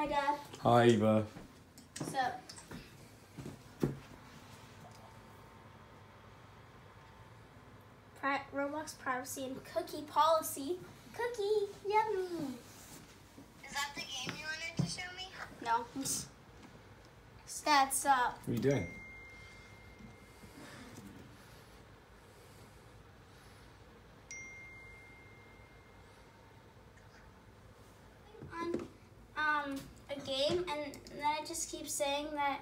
Hi, Dad. Hi, Eva. So, Roblox privacy and cookie policy. Cookie, yummy. Is that the game you wanted to show me? No. That's What are you doing? on a game, and then it just keeps saying that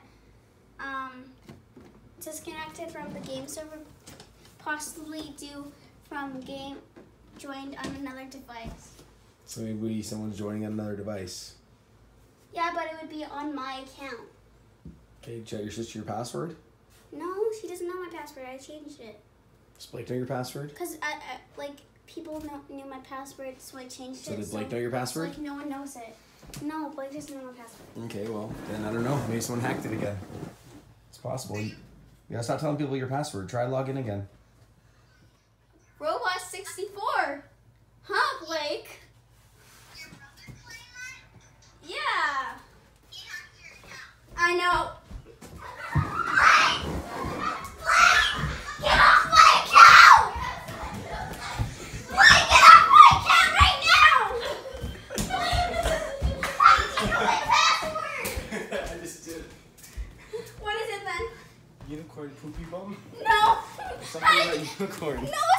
disconnected from the game server, possibly due from game joined on another device. So maybe someone's joining on another device. Yeah, but it would be on my account. Okay, did your sister your password? No, she doesn't know my password. I changed it. Does Blake know your password? Because like people knew my password, so I changed So it. did Blake know your password? Like no one knows it. No, Blake doesn't know my password. Okay, well, then I don't know. Maybe someone hacked it again. It's possible. You gotta stop telling people your password. Try log in again. Robot 64. Huh, Blake? Your brother playing that? Yeah. He hacked your account. I know. Get off my account! Blake, get off my account right now! My password! I just did. What is it then? Unicorn poopy bum? No. Something about unicorn. No,